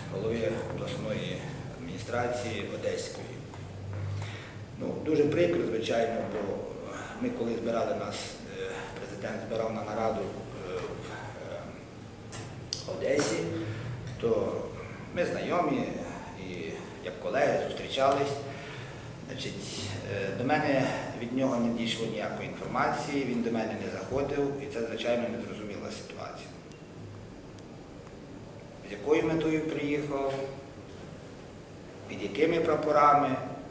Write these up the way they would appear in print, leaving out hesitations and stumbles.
голови обласної адміністрації Одеської. Дуже прикро, звичайно, бо ми, коли збирали нас, президент збирав на нараду в Одесі, то ми знайомі і як колеги зустрічались. До мене від нього не дійшло ніякої інформації, він до мене не заходив, і це, звичайно, незрозуміла ситуація. З якою метою приїхав, під якими прапорами,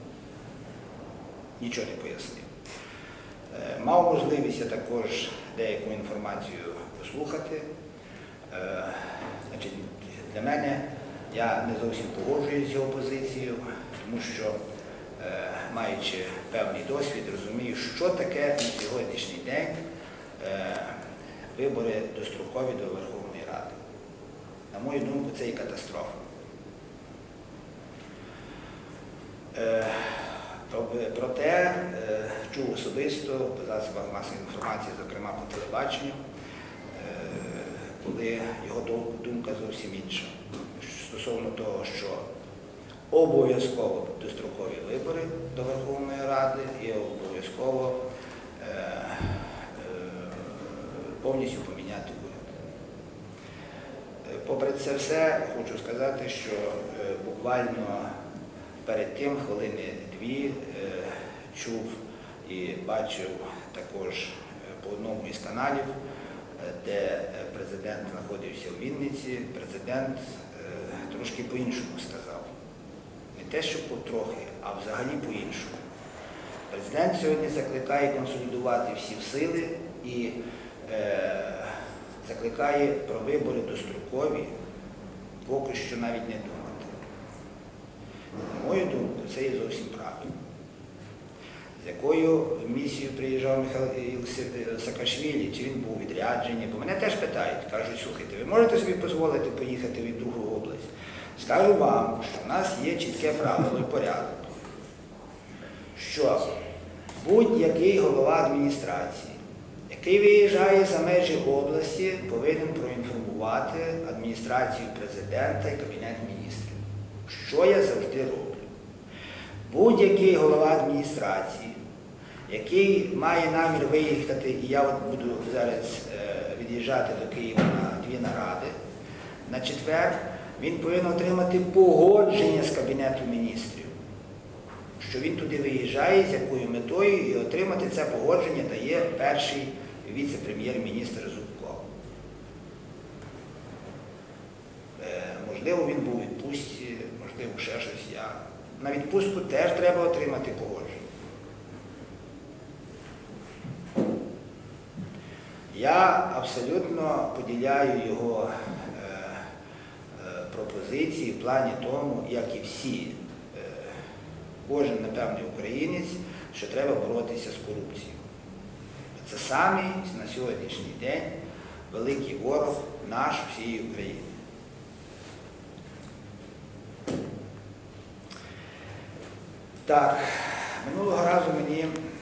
нічого не пояснив. Мав можливість я також деяку інформацію послухати. Для мене, я не зовсім погоджуюсь з його позицією, тому що, маючи певний досвід, розумію, що таке на сьогоднішній день вибори дострокові до Верховної Ради. На мою думку, це і катастрофа. Проте чув особисто по засобах масової інформації, зокрема по телебаченню, коли його думка зовсім інша. Стосовно того, що обов'язково дострокові вибори до Верховної Ради і обов'язково повністю поміняти уряд. Попри це все, хочу сказати, що буквально перед тим, хвилини-дві, чув і бачив також по одному із каналів, де президент знаходився у Вінниці, президент трошки по-іншому сказав. Не те, що потрохи, а взагалі по-іншому. Президент сьогодні закликає консолідувати всі сили і закликає про вибори дострокові, поки що навіть не думати. На мою думку, це є зовсім правильно. З якою місією приїжджав Михайло Саакашвілі, чи він був у відрядженні, бо мене теж питають, кажуть, слухайте, ви можете собі дозволити поїхати в другу область? Скажу вам, що в нас є чітке правило і порядок, що будь-який голова адміністрації, який виїжджає за межі області, повинен проінформувати адміністрацію президента і Кабінет міністрів, що я завжди роблю. Будь-який голова адміністрації, який має намір виїхати, і я буду зараз від'їжджати до Києва на 2 наради, на четвер, він повинен отримати погодження з Кабінету міністрів, що він туди виїжджає, з якою метою, і отримати це погодження дає перший віце-прем'єр-міністр Зубко. Можливо, він був у відпустці, можливо, ще щось. На відпустку теж треба отримати погодження. Я абсолютно поділяю його пропозиції в плані тому, як і всі, кожен, напевне, українець, що треба боротися з корупцією. Це самий на сьогоднішній день великий ворог наш всієї України. Так, минулого разу мені